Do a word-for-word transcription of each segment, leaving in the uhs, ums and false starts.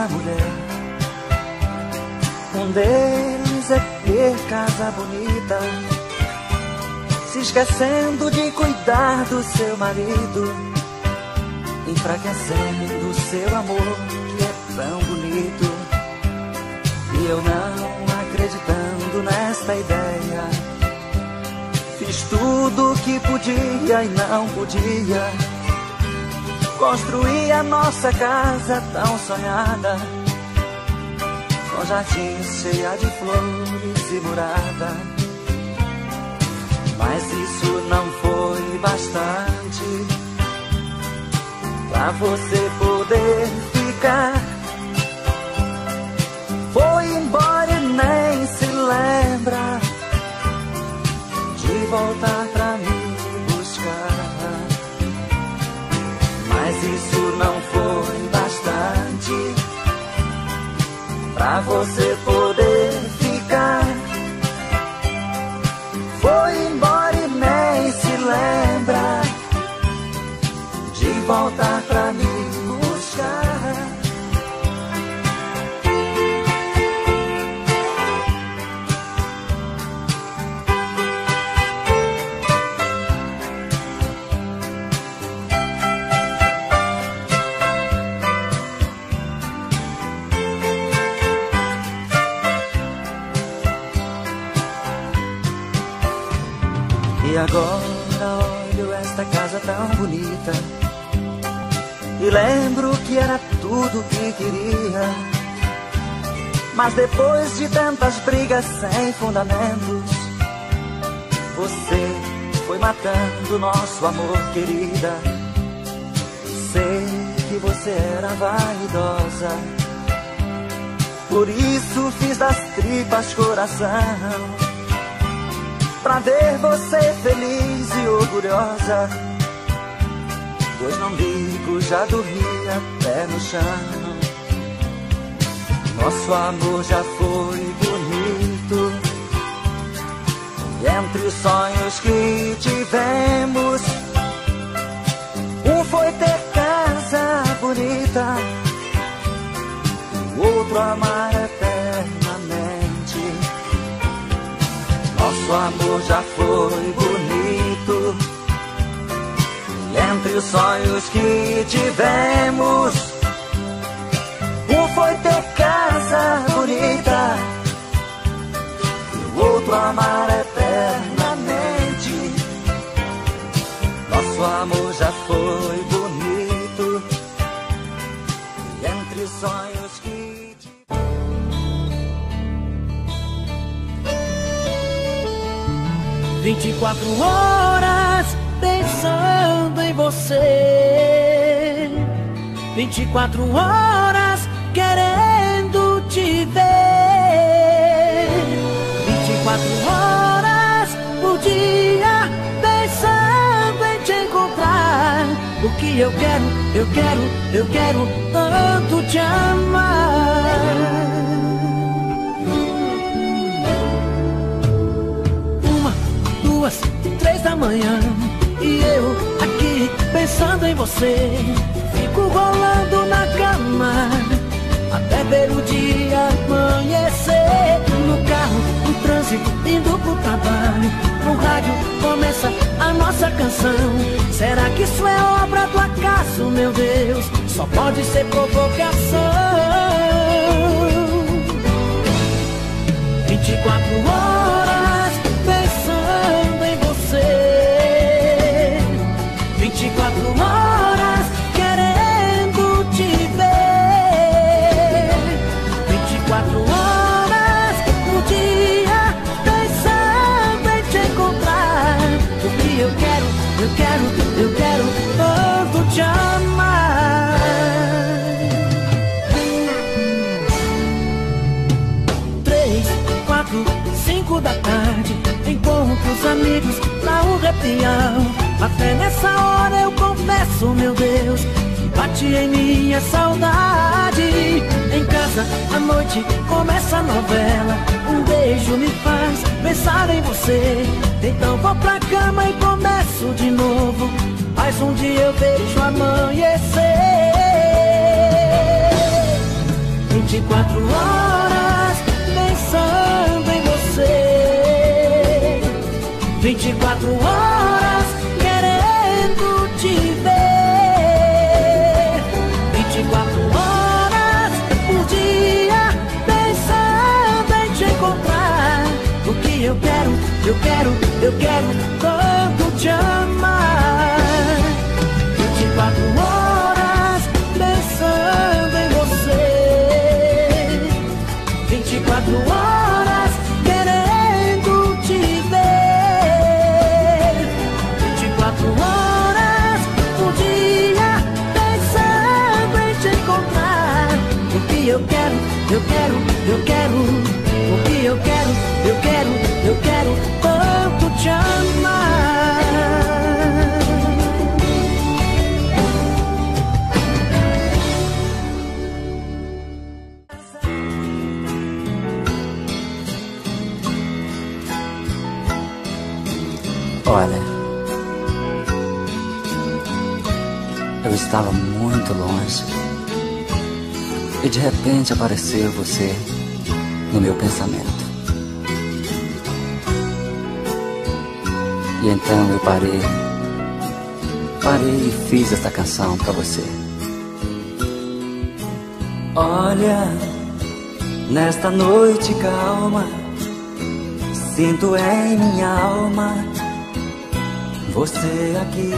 mulher. Um deles é ter casa bonita, se esquecendo de cuidar do seu marido, enfraquecendo o seu amor que é tão bonito. E eu não acreditando nesta ideia, fiz tudo o que podia e não podia, construí a nossa casa tão sonhada, com jardim cheia de flores e morada. Mas isso não foi bastante pra você poder ficar. Foi embora e nem se lembra de voltar pra me buscar. Mas isso não foi bastante pra você poder ficar. Foi embora e nem se lembra de voltar pra me buscar. E agora olho esta casa tão bonita e lembro que era tudo que queria. Mas depois de tantas brigas sem fundamentos, você foi matando nosso amor, querida. Sei que você era vaidosa, por isso fiz das tripas coração, pra ver você feliz e orgulhosa. Pois não ligo, já dormia pé no chão. Nosso amor já foi bonito, e entre os sonhos que tivemos, um foi ter casa bonita, o outro amar eternamente. Nosso amor já foi bonito, e entre os sonhos que tivemos, um foi ter casa bonita, e o outro amar eternamente. Nosso amor já foi bonito, e entre os sonhos que vinte e quatro horas pensando em você, vinte e quatro horas querendo te ver, vinte e quatro horas por dia pensando em te encontrar. O que eu quero, eu quero, eu quero tanto te amar. Duas, três da manhã, e eu aqui pensando em você, fico rolando na cama até ver o dia amanhecer. No carro, no trânsito, indo pro trabalho, no rádio começa a nossa canção. Será que isso é obra do acaso, meu Deus? Só pode ser provocação. Vinte e quatro horas pensando em você, vinte e quatro horas querendo te ver, vinte e quatro horas no dia pensando em te encontrar. O que eu quero, eu quero, eu quero tanto te amar. Três, quatro, cinco da tarde, encontro os amigos lá um repião. Até nessa hora eu confesso, meu Deus, que bate em mim a saudade. Em casa, à noite, começa a novela. Um beijo me faz pensar em você. Então vou pra cama e começo de novo. Mas um dia eu vejo amanhecer. vinte e quatro horas pensando em você, vinte e quatro horas querendo te ver, vinte e quatro horas por dia pensando em te encontrar. O que eu quero, eu quero, eu quero tanto te amar. Vinte e quatro horas pensando em você, vinte e quatro horas querendo te ver, vinte e quatro horas por dia pensando em te encontrar. O que eu quero, eu quero, eu quero, o que eu quero, eu quero, eu quero tanto te amar. Olha, eu estava muito longe e de repente apareceu você no meu pensamento. E então eu parei, parei e fiz esta canção pra você. Olha, nesta noite calma, sinto em minha alma você aqui.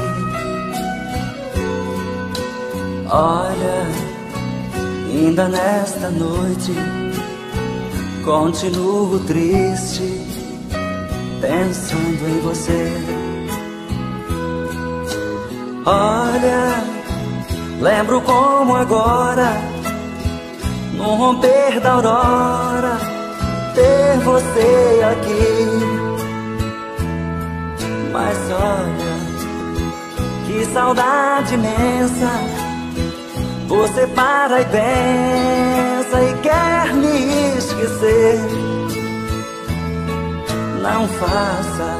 Olha, ainda nesta noite continuo triste, pensando em você. Olha, lembro como agora, no romper da aurora, ter você aqui. Mas olha, que saudade imensa, você para e pensa e quer me esquecer. Não faça,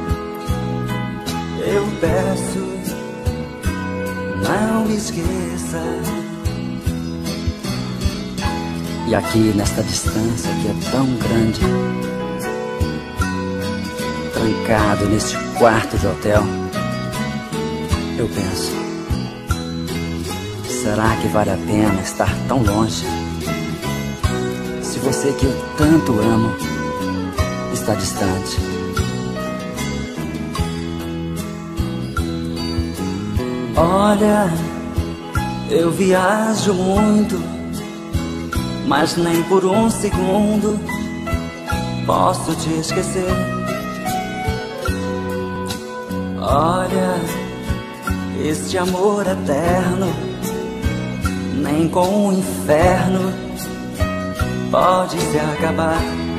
eu peço, não me esqueça. E aqui nesta distância que é tão grande, trancado neste quarto de hotel, eu penso, será que vale a pena estar tão longe, se você que eu tanto amo está distante? Olha, eu viajo muito, mas nem por um segundo posso te esquecer. Olha, este amor eterno, nem com o inferno pode se acabar.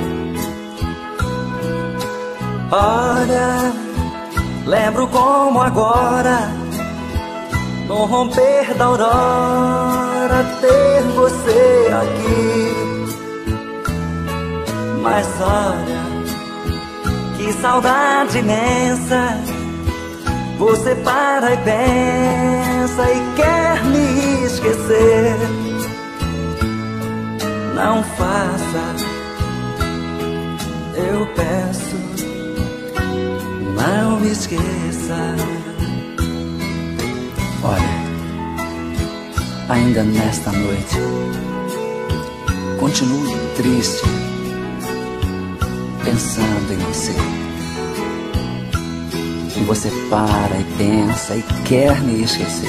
Olha, lembro como agora, no romper da aurora, ter você aqui. Mas olha, que saudade imensa, você para e pensa e quer me esquecer. Não faça, eu peço, não me esqueça. Olha, ainda nesta noite continuo triste, pensando em você. E você para e pensa e quer me esquecer.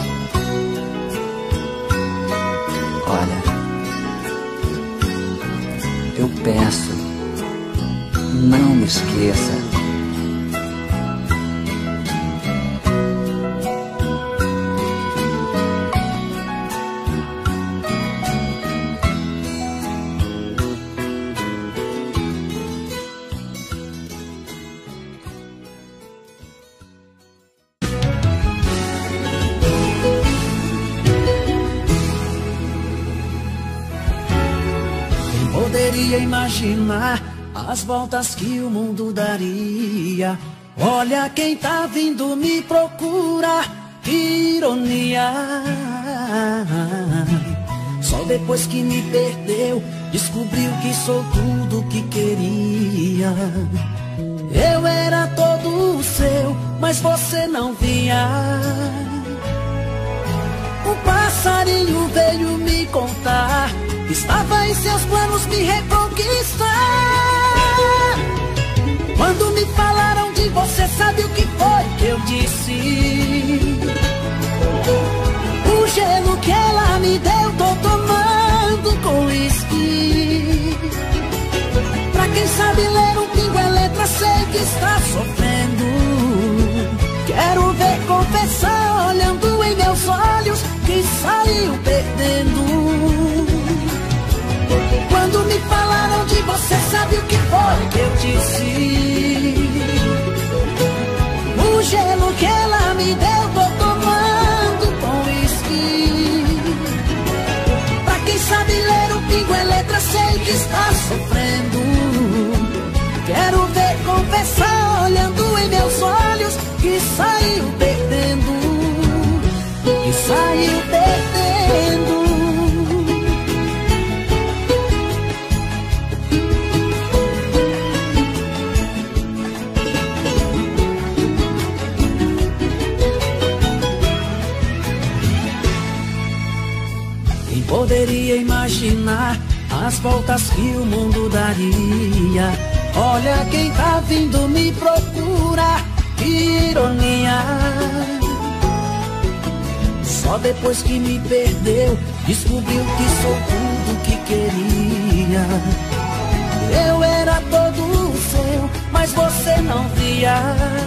Olha, eu peço, não me esqueça. Poderia imaginar as voltas que o mundo daria. Olha quem tá vindo me procurar, que ironia. Só depois que me perdeu, descobriu que sou tudo que queria. Eu era todo seu, mas você não via. Um passarinho veio me contar que estava em seus planos me reconquistar. Quando me falaram de você, sabe o que foi que eu disse? O gelo que ela me deu, tô tomando com uísque. Pra quem sabe ler um pingo é letra, sei que está sofrendo. Quero ver confessar, olhando em meus olhos, que saiu perdendo. Quando me falaram de você, sabe o que foi que eu disse? O gelo que ela me deu, tô tomando com uísque. Pra quem sabe ler um pingo é letra, sei que está sofrendo. Quero ver confessar, olhando em meus olhos, que saiu perdendo, que saiu perdendo. Quem poderia imaginar as voltas que o mundo daria? Olha quem tá vindo me procurar, que ironia. Só depois que me perdeu, descobriu que sou tudo que queria. Eu era todo seu, mas você não via.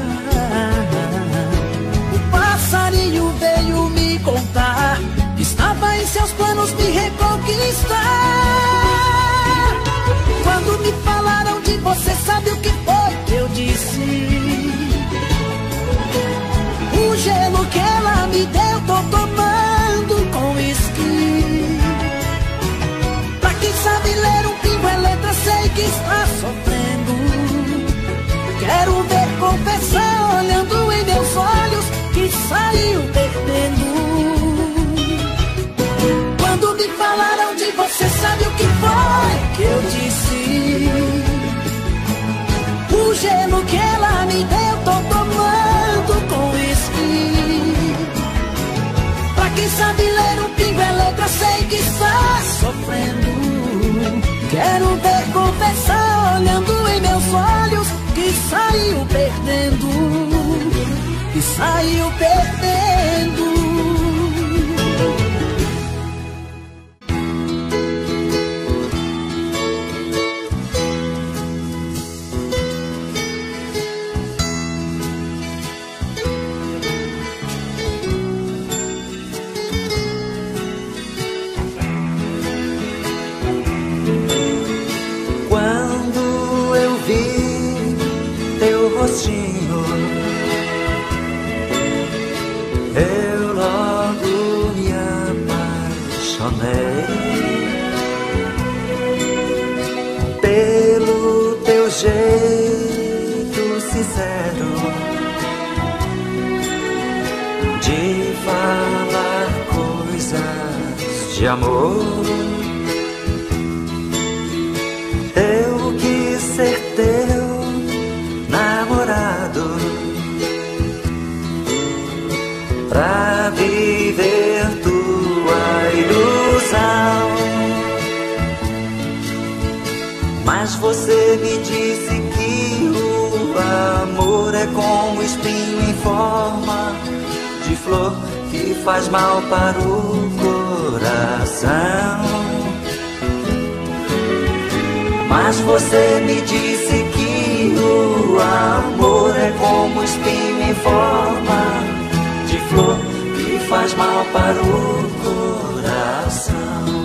O passarinho veio me contar que estava em seus planos me reconquistar. Quando me falaram de você, sabe o que foi que eu disse? O gelo que ela me deu, tô tomando com uísque. Pra quem sabe ler um pingo é letra, sei que está sofrendo. Quero ver confessar, olhando em meus olhos, que saiu perdendo. Quando me falaram de você, sabe o que foi que eu disse? O gelo que ela me deu, tô tomando com uísque. Pra quem sabe ler um pingo é letra, sei que está sofrendo. Quero ver confessar, olhando em meus olhos, que saiu perdendo, que saiu perdendo. Eu logo me apaixonei pelo teu jeito sincero de falar coisas de amor. Eu quis ser teu namorado pra viver tua ilusão. Mas você me disse que o amor é como espinho em forma de flor que faz mal para o coração. Mas você me disse que o amor é como espinho em forma de flor que faz mal para o coração.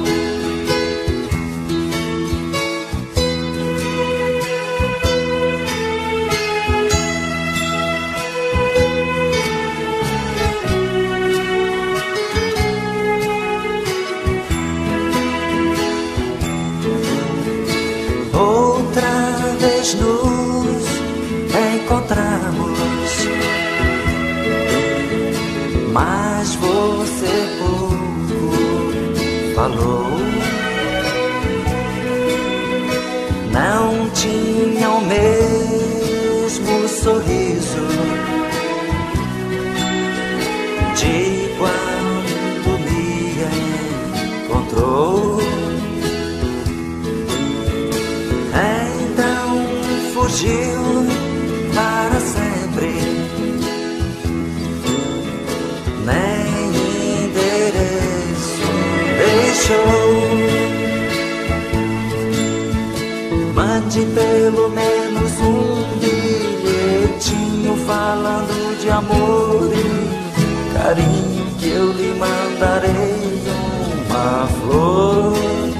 Outra vez nos encontramos, mas você pouco falou. sorriso de quando me encontrou. Então fugiu para sempre, nem endereço deixou. Mande pelo menos um bilhetinho falando de amor e carinho, que eu lhe mandarei uma flor.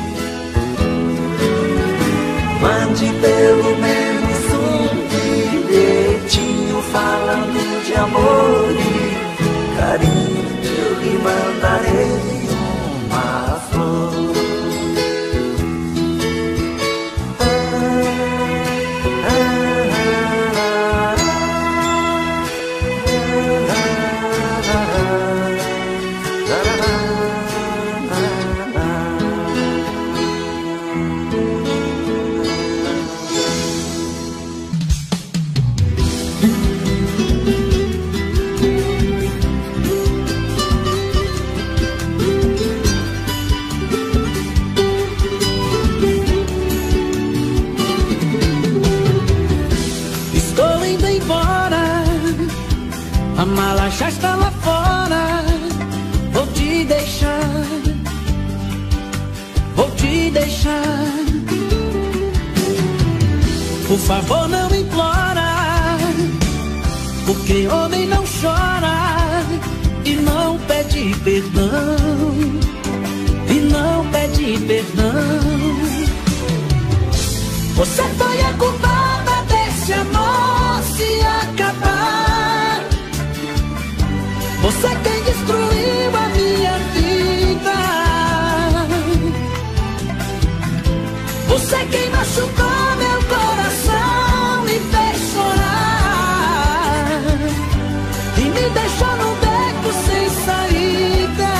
Mande pelo menos um bilhetinho falando de amor e carinho, que eu lhe mandarei uma flor. A mala já está lá fora. Vou te deixar, vou te deixar. Por favor, não implora, porque homem não chora e não pede perdão, e não pede perdão. Você foi a culpada desse amor se acabar. Você quem destruiu a minha vida. Você quem machucou meu coração e fez chorar e me deixou num beco sem saída.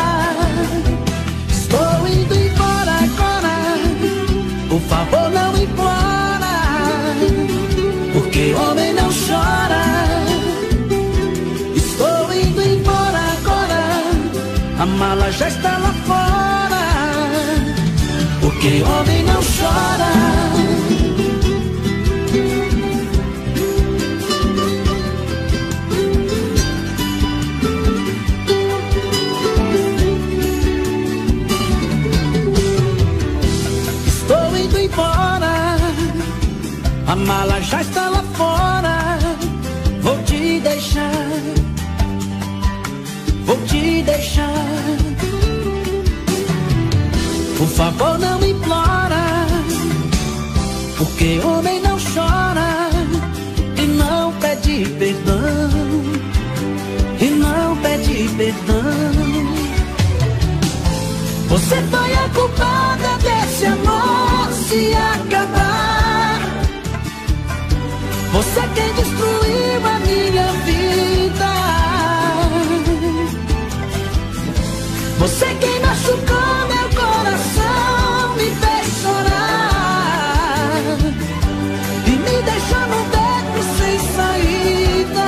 Estou indo embora agora. Por favor, não implora, porque homem não chora. A mala já está lá fora, porque homem não chora. Estou indo embora, a mala já está lá fora. Vou te deixar, vou te deixar. Por favor, não implora, porque homem não chora e não pede perdão, e não pede perdão. Você foi a culpada desse amor se acabar. Você quem destruiu a minha vida. Você quem machucou meu coração e fez chorar e me deixou num beco sem saída.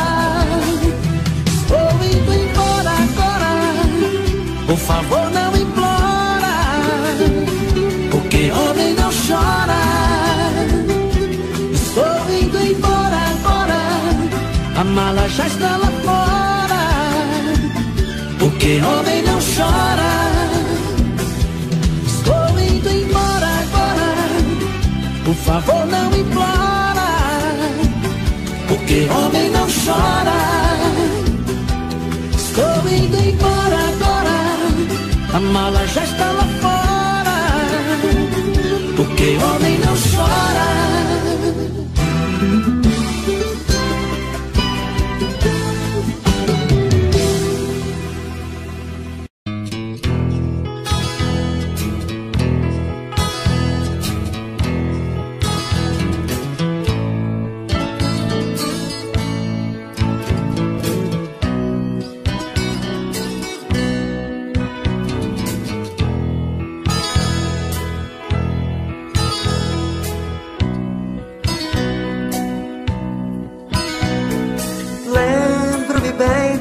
Estou indo embora agora. Por favor, não implora, porque homem não chora. Estou indo embora agora. A mala já está lá fora, porque homem não chora. Estou indo embora agora. Por favor, não implora, porque homem não chora. Estou indo embora agora. A mala já está lá fora, porque homem não chora.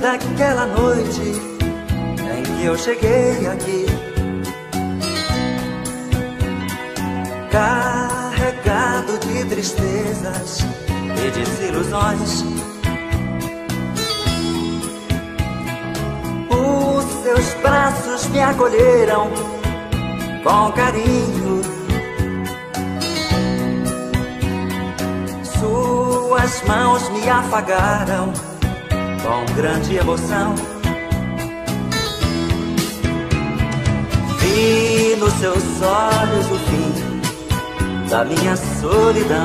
daquela noite em que eu cheguei aqui, carregado de tristezas e desilusões. Os seus braços me acolheram com carinho, suas mãos me afagaram com grande emoção. Vi nos seus olhos o fim da minha solidão.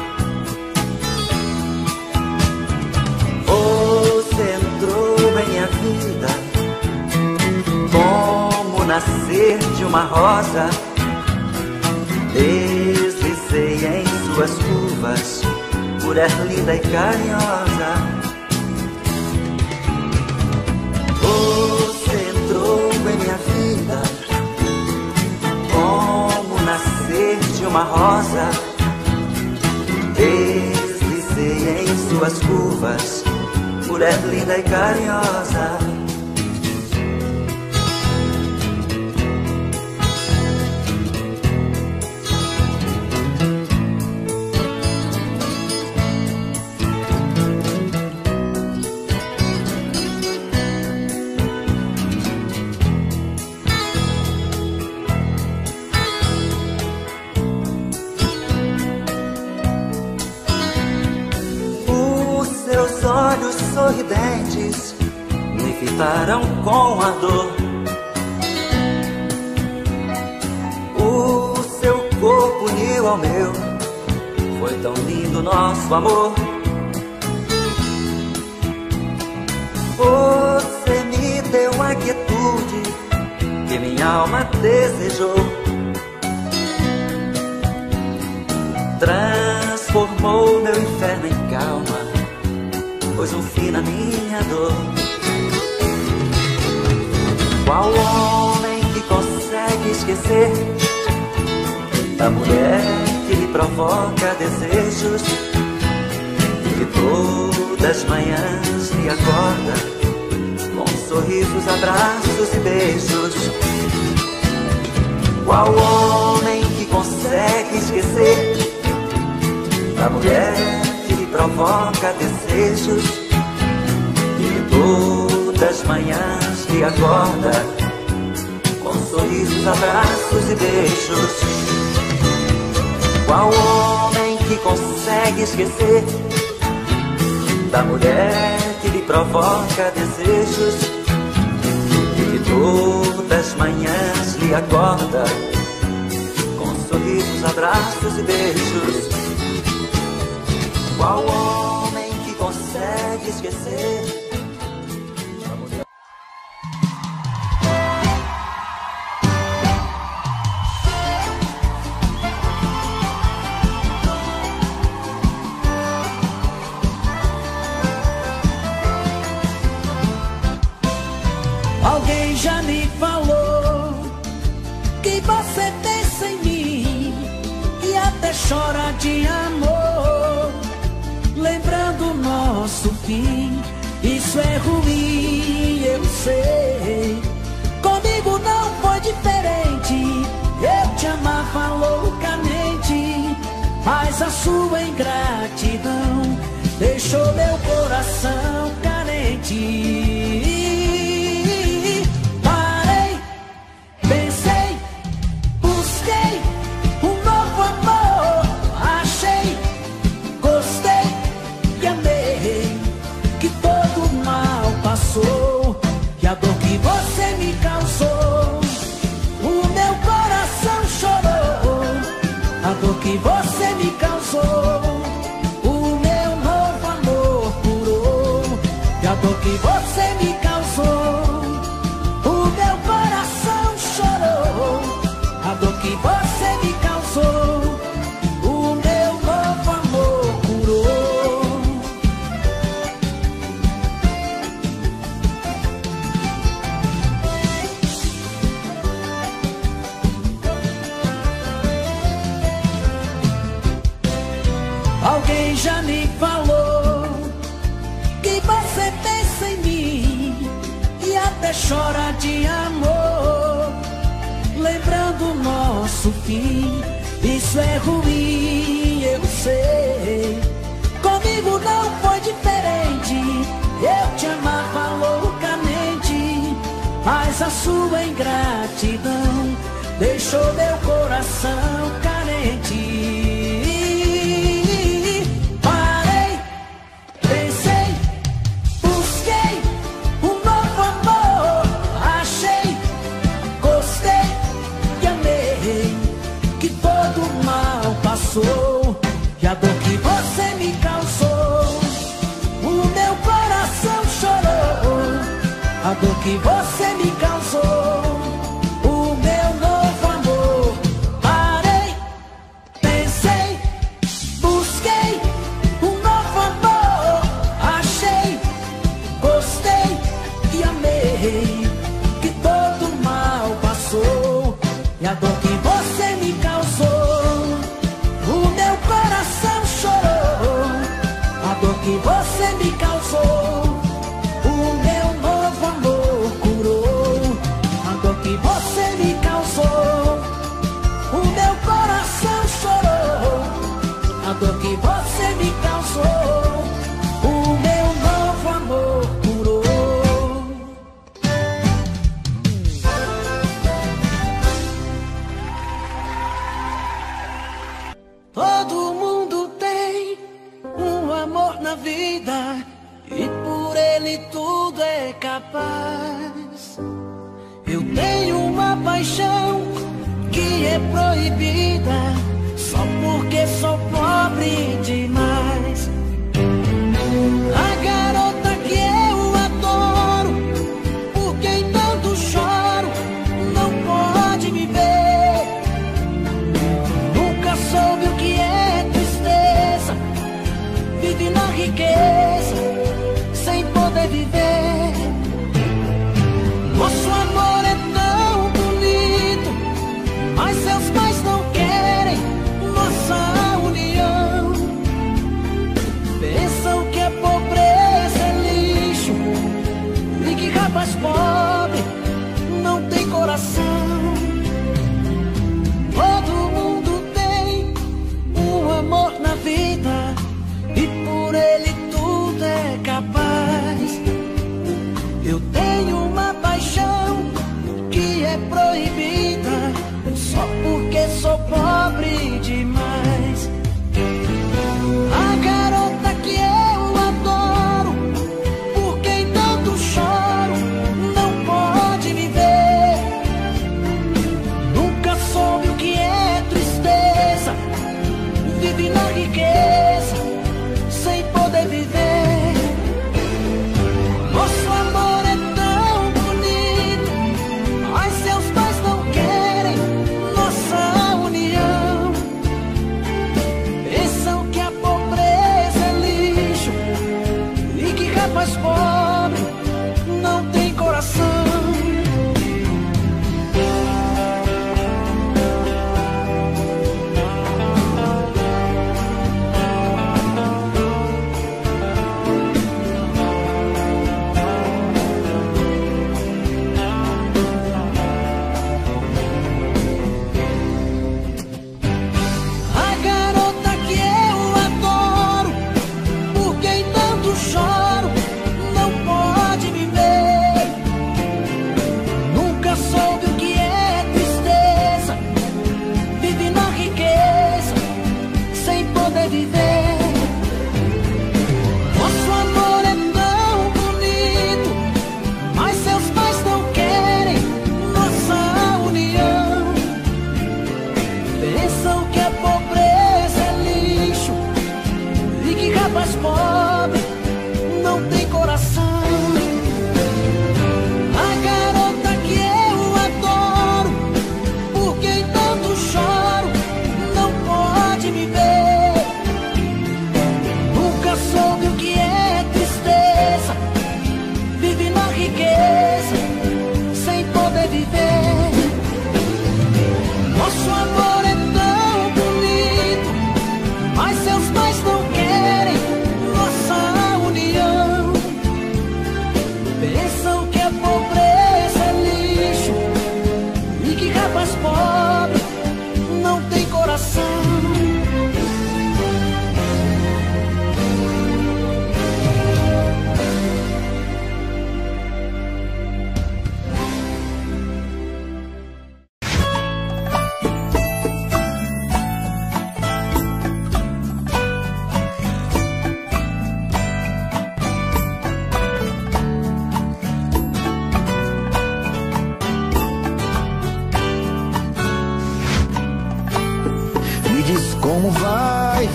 Você entrou em minha vida como nascer de uma rosa. Deslizei em suas curvas, mulher linda e carinhosa. Você entrou em minha vida como nascer de uma rosa. Deslizei em suas curvas, mulher linda e carinhosa. Olhos sorridentes me fitaram com a dor. O seu corpo uniu ao meu, foi tão lindo nosso amor. Você me deu a quietude que minha alma desejou. Transformou meu inferno em calma, pôs um fim na minha dor. Qual homem que consegue esquecer da mulher que lhe provoca desejos, que todas as manhãs me acorda com sorrisos, abraços e beijos? Qual homem que consegue esquecer da mulher que lhe provoca desejos, que todas as manhãs me acorda com sorrisos, abraços e beijos? Qual homem que consegue esquecer da mulher que lhe provoca desejos, que todas as manhãs lhe acorda com sorrisos, abraços e beijos? Qual homem que consegue esquecer da mulher? Alguém já me falou que você pensa em mim e até chora de amor, lembrando nosso fim. Isso é ruim, eu sei. Comigo não foi diferente. Eu te amava loucamente, mas a sua ingratidão deixou meu coração carente. Parei, pensei, busquei um novo amor, achei, gostei e amei, que todo o mal passou, e a dor que você me causou, o meu coração chorou. A dor que você me causou, o meu novo amor curou, e a dor que você me causou, o meu coração chorou. A dor que você me causou, o meu novo amor curou. Alguém já me falou que você pensa em mim chora de amor, lembrando nosso fim. Isso é ruim, eu sei. Comigo não foi diferente. Eu te amava loucamente, mas a sua ingratidão deixou meu coração carente. Parei, pensei, busquei um novo amor. Achei, gostei e amei, que todo mal passou. E a dor que você me causou, o meu coração chorou. A dor que você me causou, o meu novo amor. Parei, pensei, busquei um novo amor. Achei, gostei e amei, que todo mal passou. E a dor que você me causou, o meu coração chorou. A dor que você me causou, o meu novo amor curou. A dor que você me causou, o meu coração chorou. A dor que você me causou, o meu novo amor curou. Todo mundo tem um amor na vida, e por ele tudo é capaz. Eu tenho uma paixão que é proibida, só porque sou pobre demais. A garota que eu adoro, por quem tanto choro, não pode me ver. Nunca soube o que é tristeza, vive na riqueza sem poder viver. Nosso amor é tão bonito, mas seus pais não querem nossa união. Pensam que a pobreza é lixo e que rapaz pobre não tem coração. Todo mundo tem um amor na vida, e por ele tudo é capaz.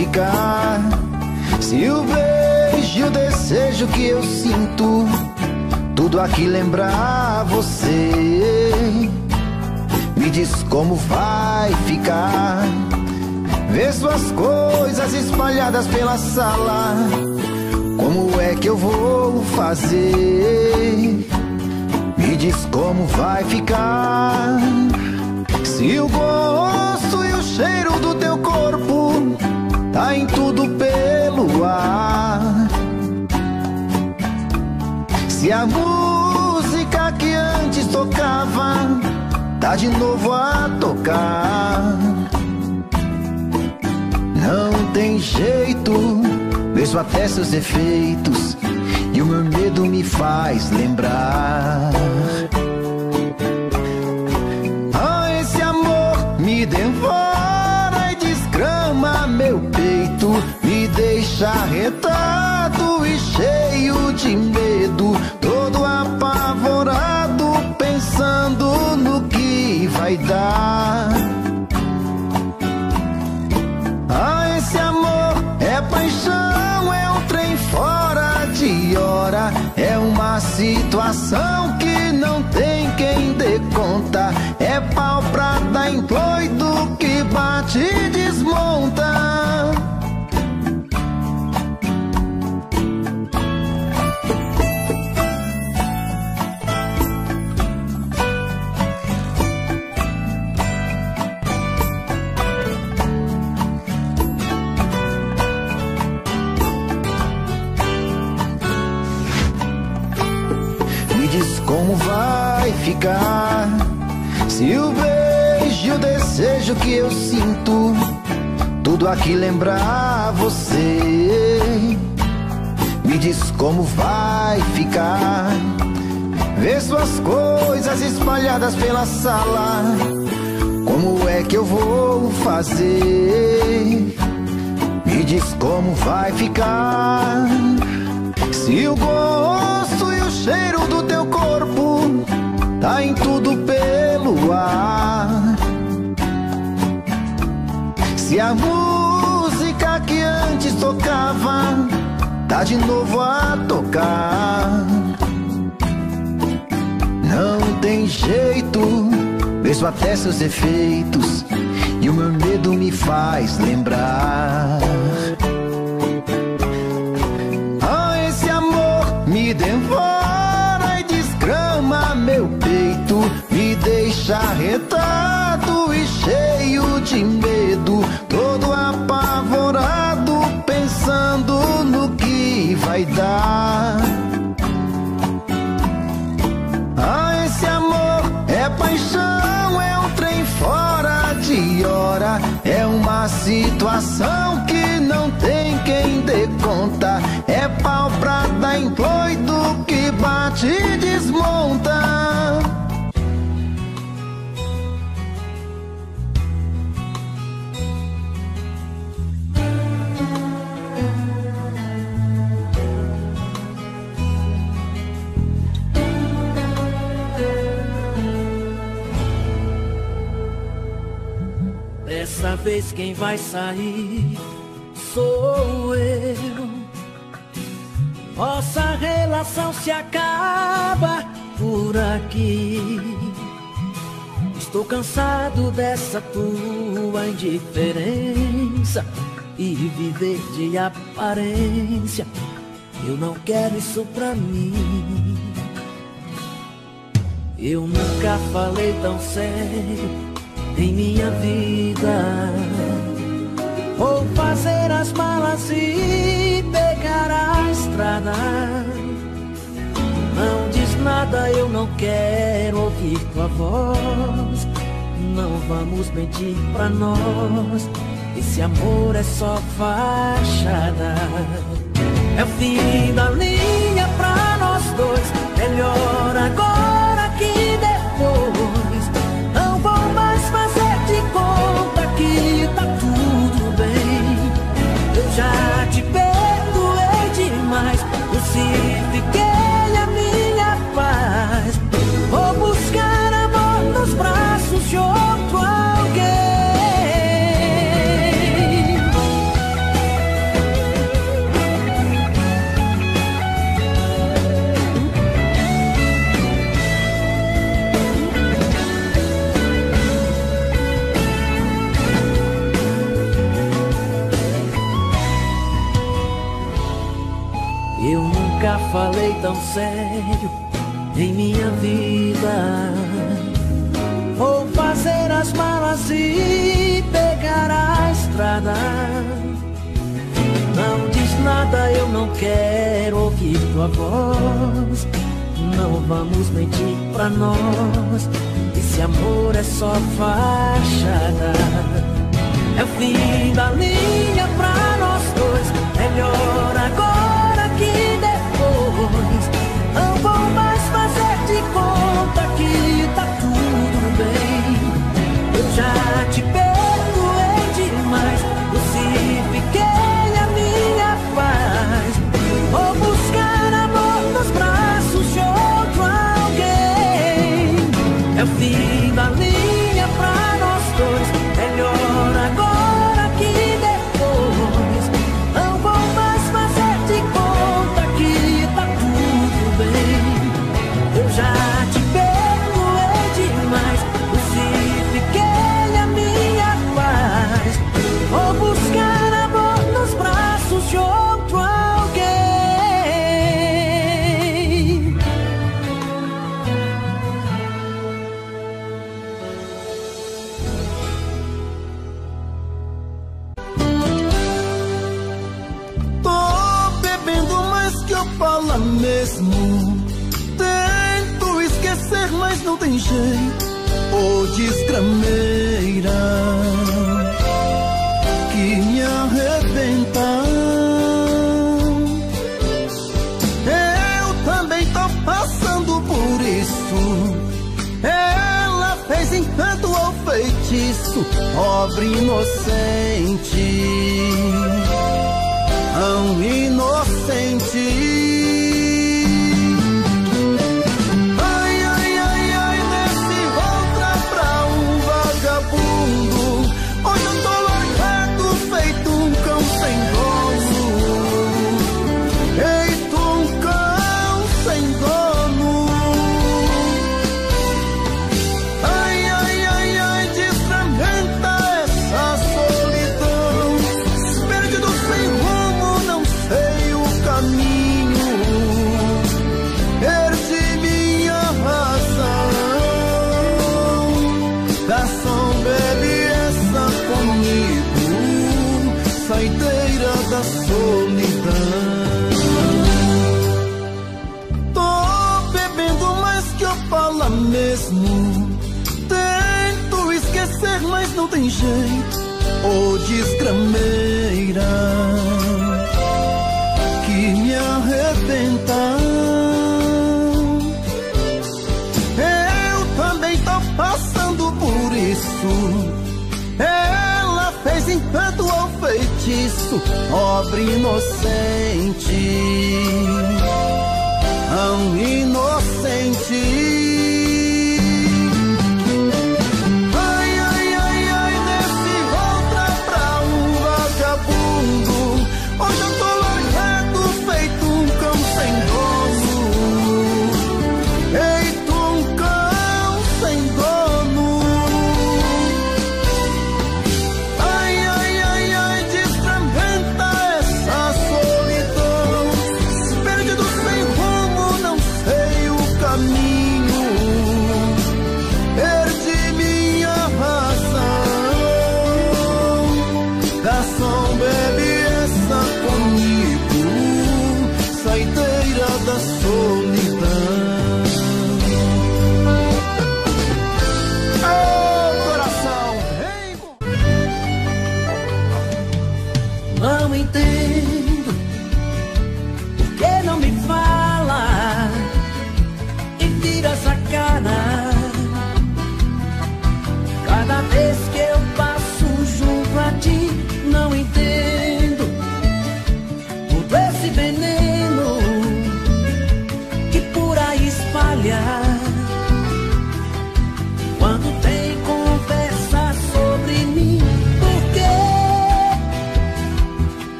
ficar? Se o beijo e o desejo que eu sinto, tudo aqui lembrar você, me diz como vai ficar? Vê suas coisas espalhadas pela sala, como é que eu vou fazer? Me diz como vai ficar? Se o gosto e o cheiro do teu corpo tá em tudo pelo ar, se a música que antes tocava tá de novo a tocar, não tem jeito, mesmo até seus efeitos, e o meu medo me faz lembrar. Ah, esse amor me devora e desgrama meu peito, me deixa arretado e cheio de medo, todo apavorado, pensando no que vai dar. Ah, esse amor é paixão, é um trem fora de hora, é uma situação que não tem quem dê conta, é pau pra dar em doido que bate e desmonta. Como vai ficar? Se o beijo e o desejo que eu sinto, tudo aqui lembrar você, me diz como vai ficar? Vê suas coisas espalhadas pela sala, como é que eu vou fazer? Me diz como vai ficar? Se o gosto e o cheiro do teu corpo tá em tudo pelo ar, se a música que antes tocava tá de novo a tocar, não tem jeito, mesmo até seus efeitos, e o meu medo me faz lembrar. Me devora e desgrama meu peito, me deixa arretado e cheio de medo, todo apavorado, pensando no que vai dar. Ah, esse amor é paixão, é um trem fora de hora, é uma situação que não tem quem dê conta, é pau pra dar em doido que bate e desmonta. Dessa vez quem vai sair sou eu. Nossa relação se acaba por aqui. Estou cansado dessa tua indiferença e viver de aparência. Eu não quero isso pra mim. Eu nunca falei tão sério em minha vida. Vou fazer as malas e pegar a estrada. Não diz nada, eu não quero ouvir tua voz. Não vamos mentir pra nós, esse amor é só fachada. É o fim da linha pra nós dois, melhor agora que depois. Não vou mais fazer de conta que tá tudo bem. Eu já te perdoei demais, crucifiquei a minha paz. Vou buscar amor nos braços de outro alguém. Eu nunca falei tão sério em minha vida. Vou fazer as malas e pegar a estrada. Não diz nada, eu não quero ouvir tua voz. Não vamos mentir pra nós. Esse amor é só fachada. É o fim da linha pra nós dois. Melhor agora que depois. Não vou mais fazer de conta que tá tudo bem. Eu já te perdoei demais. Crucifiquei a minha paz. Vou buscar amor nos braços de outro alguém. É o fim da linha pra nós dois. Melhor agora que depois. Não vou mais fazer de conta que tá tudo bem. Eu já te perdoei demais. Crucifiquei a minha paz. Vou buscar amor nos braços de outro alguém. Tô bebendo mais que eu falo mesmo. Tento esquecer, mas não tem jeito. Ô desgrameira que me arrebenta. Eu também tô passando por isso. Ela fez encanto ou feitiço, pobre inocente, tão inocente. Hoje eu tô largado, feito um cão sem dono. Feito um cão sem dono. Ai, ai, ai, ai, desfragmenta essa solidão. Perdido sem rumo, não sei o caminho. Perdi minha razão. Garçom, bebe comigo, saideira da solidão. Tô bebendo mais que eu falo mesmo. Tento esquecer, mas não tem jeito. Ô desgrameira que me arrebenta. Eu também tô passando por isso. Ela fez encanto ou feitiço, pobre inocente, tão inocente.